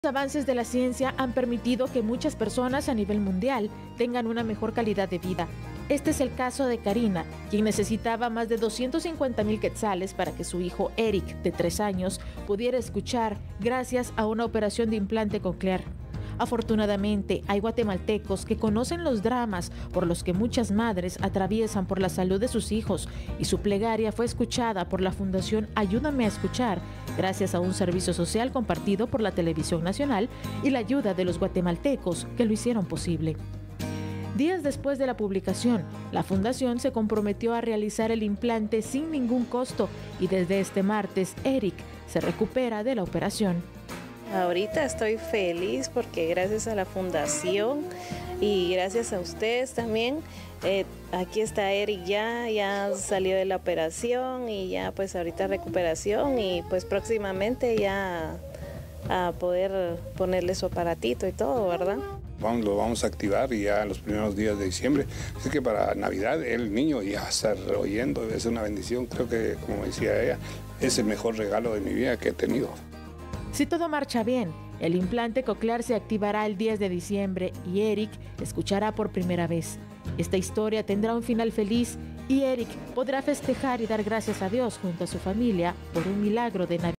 Los avances de la ciencia han permitido que muchas personas a nivel mundial tengan una mejor calidad de vida. Este es el caso de Karina, quien necesitaba más de 250,000 quetzales para que su hijo Eric, de 3 años, pudiera escuchar gracias a una operación de implante coclear. Afortunadamente, hay guatemaltecos que conocen los dramas por los que muchas madres atraviesan por la salud de sus hijos, y su plegaria fue escuchada por la Fundación Ayúdame a Escuchar, gracias a un servicio social compartido por la Televisión Nacional y la ayuda de los guatemaltecos que lo hicieron posible. Días después de la publicación, la Fundación se comprometió a realizar el implante sin ningún costo, y desde este martes, Eric se recupera de la operación. Ahorita estoy feliz porque gracias a la Fundación y gracias a ustedes también, aquí está Eric, ya salió de la operación y ya pues ahorita recuperación, y pues próximamente ya a poder ponerle su aparatito y todo, ¿verdad? Lo vamos a activar y ya en los primeros días de diciembre. Así que para Navidad el niño ya va a estar oyendo, es una bendición. Creo que, como decía ella, es el mejor regalo de mi vida que he tenido. Si todo marcha bien, el implante coclear se activará el 10 de diciembre y Eric escuchará por primera vez. Esta historia tendrá un final feliz y Eric podrá festejar y dar gracias a Dios junto a su familia por un milagro de Navidad.